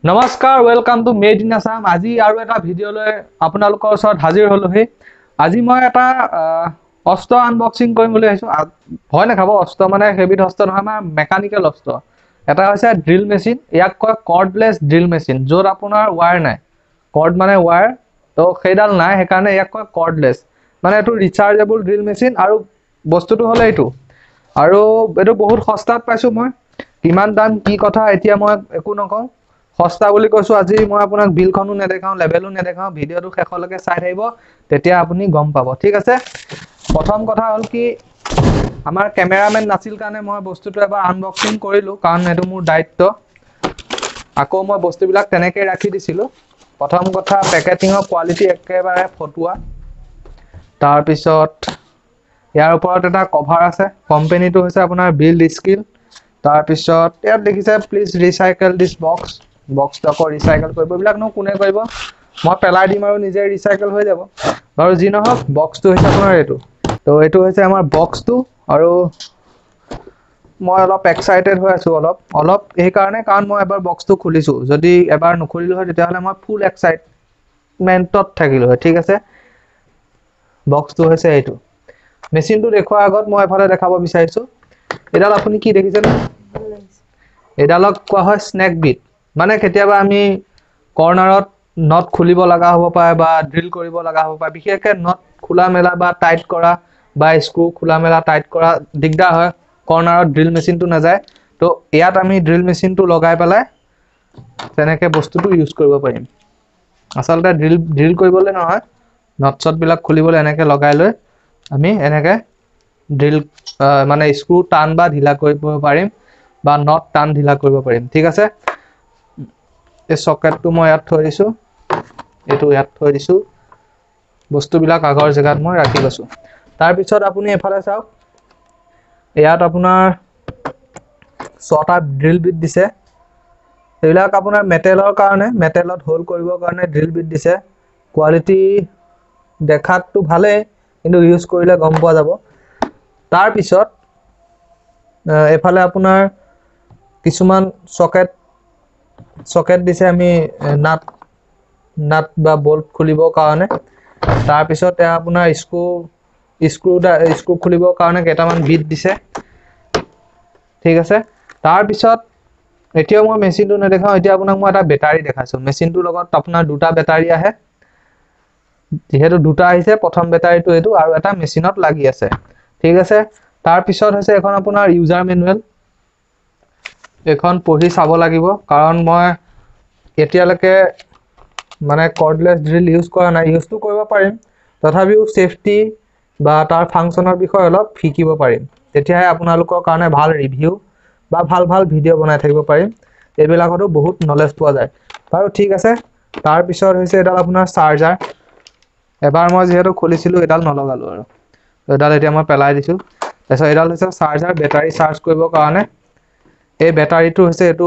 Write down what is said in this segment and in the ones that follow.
নমস্কাৰ welcome to made in Assam. আজি আৰু এটা ভিডিঅ' লৈ আপোনালোকৰ ওচৰত হাজিৰ হ'লোহি। আজি মই এটা অস্ত্ৰ আনবক্সিং কৰিম বুলি ভাবিছোঁ। ভয় নাখাব, অস্ত্ৰ মানে সেইবিধ অস্ত্ৰ নহয়, আমাৰ মেকানিকেল অস্ত্ৰ। এটা হৈছে ড্ৰিল মেচিন, ইয়াক কয় কৰ্ডলেছ ড্ৰিল মেচিন, য'ত আপোনাৰ ৱায়াৰ নাই। কৰ্ড মানে ৱায়াৰ, তো সেইডাল নাই, সেইকাৰণে ইয়াক কয় কৰ্ডলেছ। মানে এইটো ৰিচাৰ্জেবল ড্ৰিল মেচিন আৰু বস্তুটো হ'লে এইটো। আৰু এইটো বহুত সস্তাত পাইছোঁ মই। কিমান দাম কি কথা এতিয়া মই একো নকওঁ, সস্তা বুলি কৈছোঁ। আজি মই আপোনাক বিলখনো নেদেখাওঁ, লেবেলো নেদেখাওঁ, ভিডিঅ'টো শেষলৈকে চাই থাকিব, তেতিয়া আপুনি গম পাব। ঠিক আছে। প্ৰথম কথা হ'ল কি, আমাৰ কেমেৰামেন নাছিল কাৰণে মই বস্তুটো এবাৰ আনবক্সিং কৰিলোঁ, কাৰণ এইটো মোৰ দায়িত্ব। আকৌ মই বস্তুবিলাক তেনেকৈ ৰাখি দিছিলোঁ। প্ৰথম কথা, পেকেটিঙৰ কোৱালিটি একেবাৰে ফটুৱা। তাৰপিছত ইয়াৰ ওপৰত এটা কভাৰ আছে, কোম্পেনীটো হৈছে আপোনাৰ বিল্ড স্কিল। তাৰপিছত ইয়াত দেখিছে প্লিজ ৰিচাইকেল দিছ বক্সটো আকৌ ৰিচাইকেল কৰিব। এইবিলাকনো কোনে কৰিব, মই পেলাই দিম আৰু নিজে ৰিচাইকেল হৈ যাব। বাৰু যি নহওক, বক্সটো হৈছে আপোনাৰ এইটো। তো এইটো হৈছে আমাৰ বক্সটো, আৰু মই অলপ এক্সাইটেড হৈ আছোঁ অলপ সেইকাৰণে, কাৰণ মই এবাৰ বক্সটো খুলিছোঁ। যদি এবাৰ নুখুলিলোঁ হয় তেতিয়াহ'লে মই ফুল এক্সাইটমেণ্টত থাকিলোঁ হয়। ঠিক আছে। বক্সটো হৈছে এইটো। মেচিনটো দেখুৱাৰ আগত মই এফালে দেখাব বিচাৰিছোঁ, এডাল আপুনি কি দেখিছেনে? এডালক কোৱা হয় স্নেক বিট। মানে কেতিয়াবা আমি কৰ্নাৰত নট খুলিব লগা হ'ব পাৰে বা ড্ৰিল কৰিব লগা হ'ব পাৰে। বিশেষকৈ নট খোলা মেলা বা টাইট কৰা বা স্ক্ৰু খোলা মেলা টাইট কৰা দিগদাৰ হয়, কৰ্নাৰত ড্ৰিল মেচিনটো নাযায়। তো ইয়াত আমি ড্ৰিল মেচিনটো লগাই পেলাই তেনেকৈ বস্তুটো ইউজ কৰিব পাৰিম। আচলতে ড্ৰিল কৰিবলৈ নহয়, নট চটবিলাক খুলিবলৈ এনেকৈ লগাই লৈ আমি এনেকৈ ড্ৰিল মানে স্ক্ৰু টান বা ঢিলা কৰিব পাৰিম, বা নট টান ঢিলা কৰিব পাৰিম। ঠিক আছে। এই চকেটটো মই ইয়াত থৈ দিছোঁ, এইটো ইয়াত থৈ দিছোঁ, বস্তুবিলাক আগৰ জেগাত মই ৰাখি গৈছোঁ। তাৰপিছত আপুনি এফালে চাওক, ইয়াত আপোনাৰ 6টা ড্ৰিল বিট দিছে। এইবিলাক আপোনাৰ মেটেলৰ কাৰণে, মেটেলত হোল কৰিবৰ কাৰণে ড্ৰিল বিট দিছে। কোৱালিটি দেখাততো ভালেই, কিন্তু ইউজ কৰিলে গম পোৱা যাব। তাৰপিছত এইফালে আপোনাৰ কিছুমান চকেট দিছে, আমি নাট বা বল্ট খুলিবৰ কাৰণে। তাৰপিছত আপোনাৰ স্ক্ৰু খুলিবৰ কাৰণে কেইটামান বিট দিছে। ঠিক আছে। তাৰপিছত এতিয়াও মই মেচিনটো নেদেখাওঁ, এতিয়া আপোনাক মই এটা বেটাৰী দেখাইছোঁ। মেচিনটোৰ লগত আপোনাৰ 2টা বেটাৰী আহে। যিহেতু 2টা আহিছে, প্ৰথম বেটাৰীটো এইটো, আৰু এটা মেচিনত লাগি আছে। ঠিক আছে। তাৰপিছত হৈছে এখন আপোনাৰ ইউজাৰ মেনুৱেল। এইখন পঢ়ি চাব লাগিব, কাৰণ মই এতিয়ালৈকে মানে কৰ্ডলেছ ড্ৰিল ইউজ কৰা নাই। ইউজটো কৰিব পাৰিম, তথাপিও ছেফটি বা তাৰ ফাংচনৰ বিষয়ে অলপ শিকিব পাৰিম। তেতিয়াহে আপোনালোকৰ কাৰণে ভাল ৰিভিউ বা ভাল ভিডিঅ' বনাই থাকিব পাৰিম। এইবিলাকতো বহুত নলেজ পোৱা যায়। বাৰু ঠিক আছে। তাৰপিছত হৈছে এডাল আপোনাৰ চাৰ্জাৰ। এবাৰ মই যিহেতু খুলিছিলোঁ, এডাল নলগালোঁ, আৰু এডাল এতিয়া মই পেলাই দিছোঁ। তাৰপিছত এডাল হৈছে চাৰ্জাৰ, বেটাৰী চাৰ্জ কৰিবৰ কাৰণে। এই বেটাৰীটো হৈছে এইটো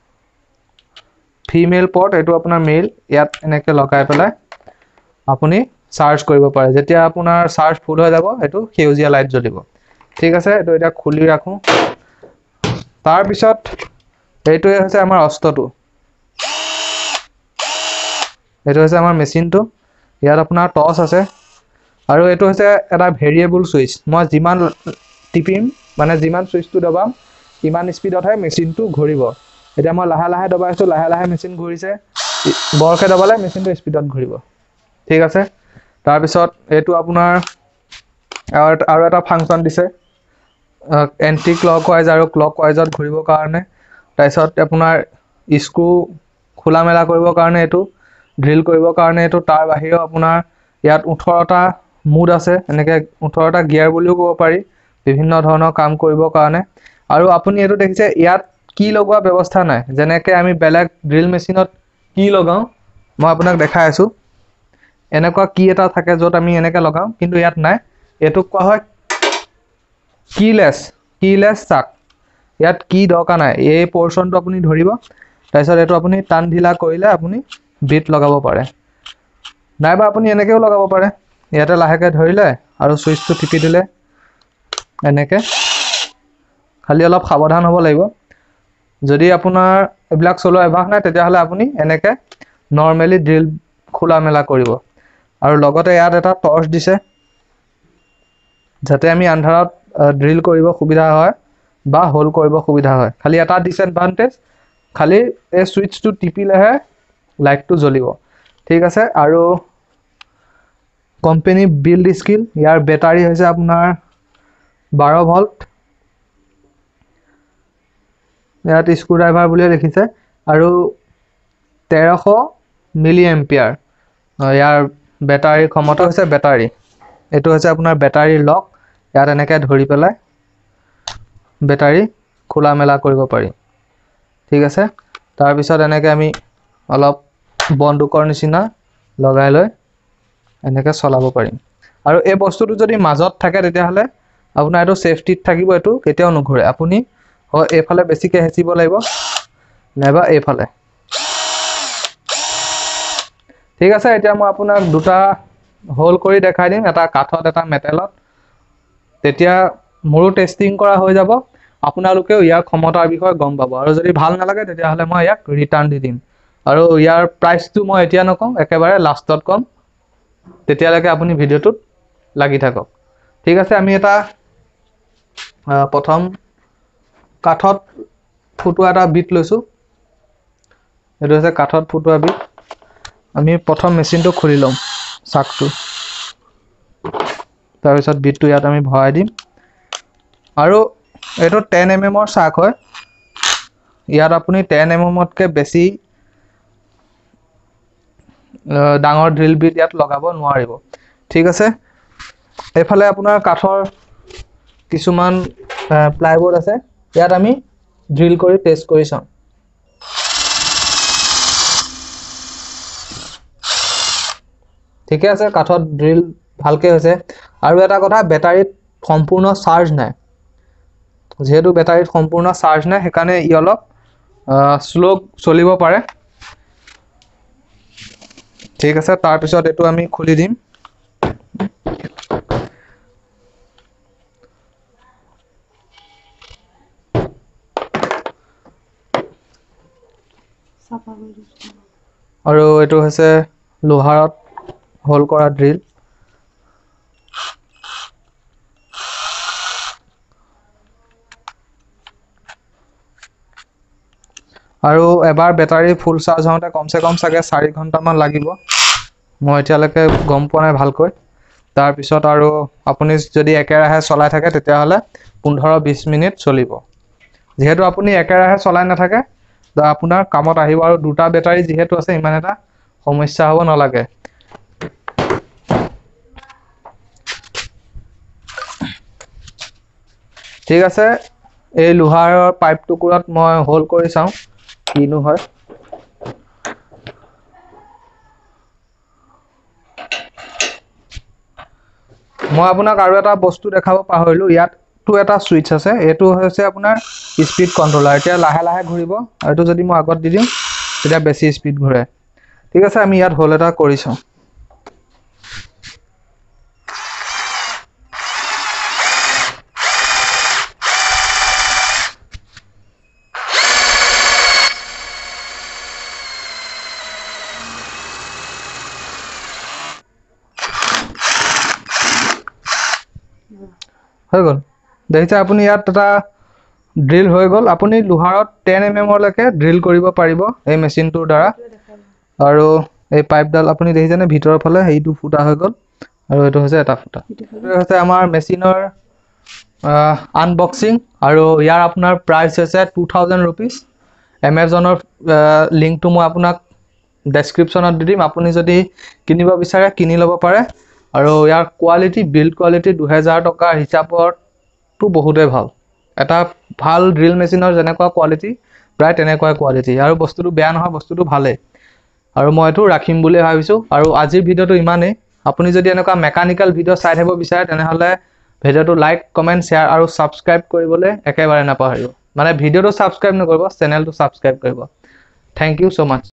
ফিমেল পৰ্ট, এইটো আপোনাৰ মেইল। ইয়াত এনেকৈ লগাই পেলাই আপুনি চাৰ্জ কৰিব পাৰে। যেতিয়া আপোনাৰ চাৰ্জ ফুল হৈ যাব, এইটো সেউজীয়া লাইট জ্বলিব। ঠিক আছে। এইটো এতিয়া খুলি ৰাখোঁ। তাৰপিছত এইটোৱে হৈছে আমাৰ অস্ত্ৰটো। এইটো হৈছে আমাৰ মেচিনটো। ইয়াত আপোনাৰ টৰ্চ আছে, আৰু এইটো হৈছে এটা ভেৰিয়েবল ছুইচ। মই যিমান টিপিম, মানে যিমান ছুইচটো দবাম, সিমান স্পীডতহে মেচিনটো ঘূৰিব। এতিয়া মই লাহে লাহে দবাইছোঁ, লাহে লাহে মেচিন ঘূৰিছে। বৰকৈ দবালে মেচিনটো স্পীডত ঘূৰিব। ঠিক আছে। তাৰপিছত এইটো আপোনাৰ আৰু এটা ফাংচন দিছে, এণ্টি ক্লকৱাইজ আৰু ক্লকৱাইজত ঘূৰিবৰ কাৰণে। তাৰপিছত আপোনাৰ স্ক্ৰু খোলা মেলা কৰিবৰ কাৰণে এইটো, ড্ৰিল কৰিবৰ কাৰণে এইটো। তাৰ বাহিৰেও আপোনাৰ ইয়াত 18টা মুড আছে, এনেকৈ 18টা গিয়াৰ বুলিও ক'ব পাৰি, বিভিন্ন ধৰণৰ কাম কৰিবৰ কাৰণে। আৰু আপুনি এইটো দেখিছে, ইয়াত কি লগোৱা ব্যৱস্থা নাই। যেনেকৈ আমি বেলেগ ড্ৰিল মেচিনত কি লগাওঁ, মই আপোনাক দেখাই আছোঁ। এনেকুৱা কি এটা থাকে য'ত আমি এনেকৈ লগাওঁ, কিন্তু ইয়াত নাই। এইটোক কোৱা হয় কিলেছ চাক। ইয়াত কি দৰকাৰ নাই, এই পৰ্চনটো আপুনি ধৰিব। তাৰপিছত এইটো আপুনি টান ঢিলা কৰিলে আপুনি বিট লগাব পাৰে, নাইবা আপুনি এনেকৈও লগাব পাৰে। ইয়াতে লাহেকৈ ধৰিলে আৰু ছুইচটো টিপি দিলে, এনেকৈ। খালি অলপ সাৱধান হ'ব লাগিব। যদি আপোনাৰ এইবিলাক চলোৱা অভ্যাস নাই তেতিয়াহ'লে আপুনি এনেকৈ নৰ্মেলি ড্ৰিল খোলা মেলা কৰিব। আৰু লগতে ইয়াত এটা টৰ্চ দিছে যাতে আমি আন্ধাৰত ড্ৰিল কৰিব সুবিধা হয় বা হোল কৰিব সুবিধা হয়। খালি এটা ডিসএডভান্টেজ, খালি এই সুইচটো টিপিলেহে লাইটটো জ্বলিব। ঠিক আছে। আৰু কোম্পানী বিল্ড স্কিল, ইয়াৰ বেটাৰী হৈছে আপোনাৰ 12 ভল্ট। ইয়াত স্ক্ৰুড্ৰাইভাৰ বুলিয়ে লিখিছে আৰু 1300 মিলি এম্পিয়াৰ ইয়াৰ বেটাৰীৰ ক্ষমতা হৈছে। বেটাৰী এইটো হৈছে আপোনাৰ বেটাৰী লক, ইয়াত এনেকৈ ধৰি পেলাই বেটাৰী খোলা মেলা কৰিব পাৰি। ঠিক আছে। তাৰপিছত এনেকৈ আমি অলপ বন্দুকৰ নিচিনা লগাই লৈ এনেকৈ চলাব পাৰিম। আৰু এই বস্তুটো যদি মাজত থাকে তেতিয়াহ'লে আপোনাৰ এইটো ছেফটিত থাকিব, এইটো কেতিয়াও নুঘূৰে। আপুনি হয় এইফালে বেছিকৈ হেঁচিব লাগিব নাইবা এইফালে। ঠিক আছে। এতিয়া মই আপোনাক দুটা হোল কৰি দেখাই দিম, এটা কাঠত এটা মেটেলত। তেতিয়া মোৰো টেষ্টিং কৰা হৈ যাব, আপোনালোকেও ইয়াৰ ক্ষমতাৰ বিষয়ে গম পাব। আৰু যদি ভাল নালাগে তেতিয়াহ'লে মই ইয়াক ৰিটাৰ্ণ দি দিম। আৰু ইয়াৰ প্ৰাইচটো মই এতিয়া নকওঁ, একেবাৰে লাষ্টত ক'ম। তেতিয়ালৈকে আপুনি ভিডিঅ'টোত লাগি থাকক। ঠিক আছে। আমি এটা প্ৰথম কাঠত ফুটোৱা এটা বিট লৈছোঁ। এইটো হৈছে কাঠত ফুটোৱা বিট। আমি প্ৰথম মেচিনটো খুলি ল'ম, চাকটো। তাৰপিছত বিটটো ইয়াত আমি ভৰাই দিম। আৰু এইটো 10 mm চাক হয়। ইয়াত আপুনি 10 mmতকৈ বেছি ডাঙৰ ড্ৰিল বিট ইয়াত লগাব নোৱাৰিব। ঠিক আছে। এইফালে আপোনাৰ কাঠৰ কিছুমান প্লাইবোৰ্ড আছে, ইয়াত আমি ড্ৰিল কৰি টেষ্ট কৰি চাওঁ। ঠিকে আছে, কাঠত ড্ৰিল ভালকৈ হৈছে। আৰু এটা কথা, বেটাৰীত সম্পূৰ্ণ চাৰ্জ নাই। যিহেতু বেটাৰীত সম্পূৰ্ণ চাৰ্জ নাই, সেইকাৰণে ই অলপ শ্ল' চলিব পাৰে। ঠিক আছে। তাৰপিছত এইটো আমি খুলি দিম। আৰু এইটো হৈছে লোহাৰত হোল কৰা ড্ৰিল। আৰু এবাৰ বেটাৰী ফুল চাৰ্জ হওঁতে কমচে কম চাগে 4 ঘণ্টামান লাগিব। মই এতিয়ালৈকে গম পোৱা নাই ভালকৈ। তাৰপিছত আৰু আপুনি যদি একেৰাহে চলাই থাকে তেতিয়াহ'লে 15-20 মিনিট চলিব। যিহেতু আপুনি একেৰাহে চলাই নাথাকে, আপোনাৰ কামত আহিব। আৰু দুটা বেটাৰী যিহেতু আছে, ইমান এটা সমস্যা হ'ব নালাগে। ঠিক আছে। এই লোহাৰৰ পাইপ টুকুৰাত মই হোল কৰি চাওঁ কিনো হয়। মই আপোনাক আৰু এটা বস্তু দেখাব পাহৰিলোঁ। ইয়াতো এটা ছুইচ আছে, এইটো হৈছে আপোনাৰ স্পীড কণ্ট্ৰলাৰ। এতিয়া লাহে লাহে ঘূৰিব, আৰু এইটো যদি মই আগত দি দিওঁ তেতিয়া বেছি স্পীড ঘূৰে। ঠিক আছে। আমি ইয়াত হোল এটা কৰি চাওঁ। হৈ গ'ল। দেখিছে আপুনি, ইয়াত এটা ড্ৰিল হৈ গ'ল। আপুনি লোহাৰত 10 mm লৈকে ড্ৰিল কৰিব পাৰিব এই মেচিনটোৰ দ্বাৰা। আৰু এই পাইপডাল আপুনি দেখিছেনে, ভিতৰৰ ফালে সেইটো ফুটা হৈ গ'ল, আৰু এইটো হৈছে এটা ফুটা। এইটো হৈছে আমাৰ মেচিনৰ আনবক্সিং। আৰু ইয়াৰ আপোনাৰ প্ৰাইচ হৈছে 2000 rupees। এমেজনৰ লিংকটো মই আপোনাক ডেছক্ৰিপশ্যনত দি দিম। আপুনি যদি কিনিব বিচাৰে কিনি ল'ব পাৰে। আৰু ইয়াৰ কোৱালিটি, বিল্ড কোৱালিটি 2000 টকাৰ হিচাপততো বহুতেই ভাল। এটা ভাল ড্ৰিল মেচিনৰ যেনেকুৱা কোৱালিটি, প্ৰায় তেনেকুৱাই কোৱালিটি। আৰু বস্তুটো বেয়া নহয়, বস্তুটো ভালেই। আৰু মই এইটো ৰাখিম বুলি ভাবিছোঁ। আৰু আজিৰ ভিডিঅ'টো ইমানেই। আপুনি যদি এনেকুৱা মেকানিকেল ভিডিঅ' চাই থাকিব বিচাৰে তেনেহ'লে ভিডিঅ'টো লাইক, কমেণ্ট, শ্বেয়াৰ আৰু ছাবস্ক্ৰাইব কৰিবলৈ একেবাৰে নাপাহৰিব। মানে ভিডিঅ'টো ছাবস্ক্ৰাইব নকৰিব, চেনেলটো ছাবস্ক্ৰাইব কৰিব। Thank you so' much.